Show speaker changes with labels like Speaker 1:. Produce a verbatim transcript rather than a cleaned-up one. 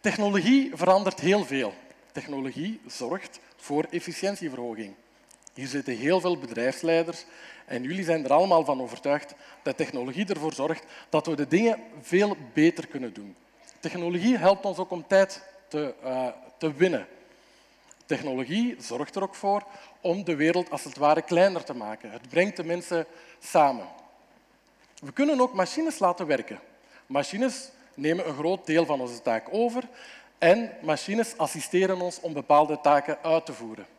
Speaker 1: Technologie verandert heel veel. Technologie zorgt voor efficiëntieverhoging. Hier zitten heel veel bedrijfsleiders en jullie zijn er allemaal van overtuigd dat technologie ervoor zorgt dat we de dingen veel beter kunnen doen. Technologie helpt ons ook om tijd te, uh, te winnen. Technologie zorgt er ook voor om de wereld als het ware kleiner te maken. Het brengt de mensen samen. We kunnen ook machines laten werken. Machines nemen een groot deel van onze taak over en machines assisteren ons om bepaalde taken uit te voeren.